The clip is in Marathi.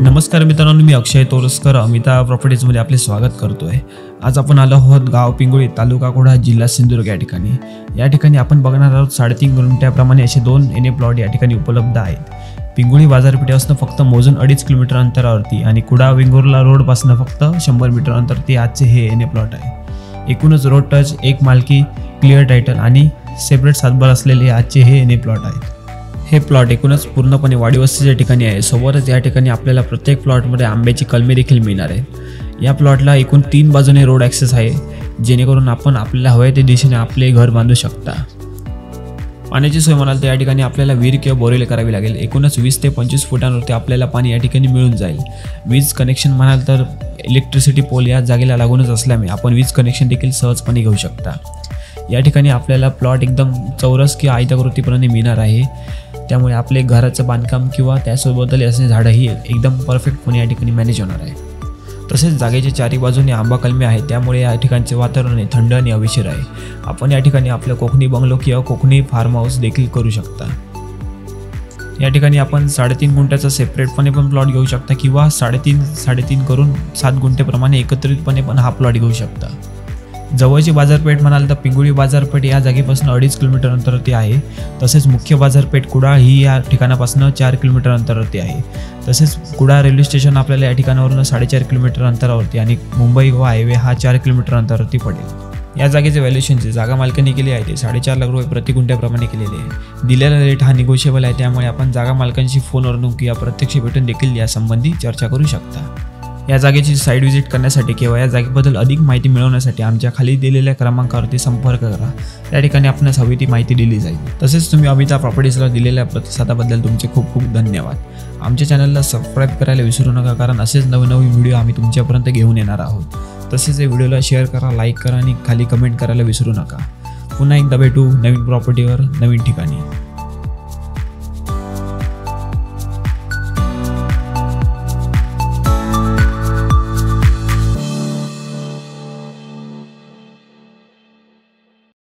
नमस्कार मित्रांनो, मी अक्षय तोरसकर अमिता प्रॉपर्टीजमध्ये आपले स्वागत करतोय। आज आपण आलो आहोत गाव पिंगुळी, तालुका कुडाळ, जिल्हा सिंधुदुर्ग या ठिकाणी आपण बघणार आहोत 3.5 गुंठ्याप्रमाणे असे 2 एने प्लॉट या ठिकाणी उपलब्ध आहेत। पिंगुळी बाजारपेठेपासून फक्त मोजून 2.5 किलोमीटर अंतरावरती आणि कुडाळ वेंगुर्ला रोडपासून फक्त 100 मीटर अंतरावरती आजचे हे एने प्लॉट आहे। एकूणच रोड टच, एक मालकी, क्लिअर टायटल आणि सेपरेट सातबार असलेले आजचे हे एने प्लॉट आहेत। हे प्लॉट एकूणच पूर्णपणे वाडीवस्तीच्या ठिकाणी आहे। सोबतच या ठिकाणी आपल्याला प्रत्येक प्लॉटमध्ये आंब्याची कलमे देखील मिळणार आहेत। या प्लॉटला एकूण 3 बाजूने रोड ॲक्सेस आहे, जेणेकरून आपण आपल्याला हवे त्या दिशेने आपले घर बांधू शकता। पाण्याची सोय म्हणाल तर या ठिकाणी आपल्याला विहीर किंवा बोरवेल करावी लागेल। एकूणच 20 ते 25 फुटांवरती आपल्याला पाणी या ठिकाणी मिळून जाईल। वीज कनेक्शन म्हणाल तर इलेक्ट्रिसिटी पोल या जागेला लागूनच असल्यामुळे आपण वीज कनेक्शन देखील सहजपणे घेऊ शकता। या ठिकाणी आपल्याला प्लॉट एकदम चौरस किंवा आयताकृतीप्रमाणे मिळणार आहे, त्यामुळे आपले घराचं बांधकाम किंवा त्यासोबत असणे झाडंही एकदम परफेक्टपणे या ठिकाणी मॅनेज होणार आहे। तसेच जागेच्या चारी बाजूने आंबा कलमे आहे, त्यामुळे या ठिकाणचे वातावरण थंड आणि हवेशीर आहे। आपण या ठिकाणी आपलं कोकणी बंगलो किंवा कोकणी फार्म हाऊस देखील करू शकता। या ठिकाणी आपण 3.5 गुंठ्याचा सेपरेटपणे पण प्लॉट घेऊ शकता किंवा 3.5 करून 7 गुंठेप्रमाणे एकत्रितपणे पण हा प्लॉट घेऊ शकता। जवळची बाजारपेठ म्हणाल तर पिंगुळी बाजारपेठ या जागेपासून 2.5 किलोमीटर अंतरावरती आहे। तसेच मुख्य बाजारपेठ कुडाळ ही या ठिकाणापासून 4 किलोमीटर अंतरावरती आहे। तसेच कुडाळ रेल्वे स्टेशन आपल्याला या ठिकाणावरून 4.5 किलोमीटर अंतरावरती आणि मुंबई गोवा हायवे हा 4 किलोमीटर अंतरावरती पडेल। या जागेचे व्हॅल्युएशनचे जागा मालकांनी केले आहे ते 4.5 लाख रुपये प्रति गुंठ्याप्रमाणे केलेले आहे। दिलेला रेट हा निगोशिएबल आहे, त्यामुळे आपण जागा मालकांशी फोनवरून किंवा प्रत्यक्ष भेटून देखील यासंबंधी चर्चा करू शकता। या जागेची साईट व्हिजिट करण्यासाठी किंवा या जागेबद्दल अधिक माहिती मिळवण्यासाठी आमच्या खाली दिलेल्या क्रमांकावरती संपर्क करा। त्या ठिकाणी आपणास हवी ती माहिती दिली जाईल। तसेच तुम्ही अमिता प्रॉपर्टीजला दिलेल्या प्रतिसादाबद्दल तुमचे खूप खूप धन्यवाद। आमच्या चॅनलला सबस्क्राईब करायला विसरू नका, कारण असेच नवनवीन व्हिडिओ आम्ही तुमच्यापर्यंत घेऊन येणार आहोत। तसेच या व्हिडिओला शेअर करा, लाईक करा आणि खाली कमेंट करायला विसरू नका। पुन्हा एकदा भेटू नवीन प्रॉपर्टीवर, नवीन ठिकाणी।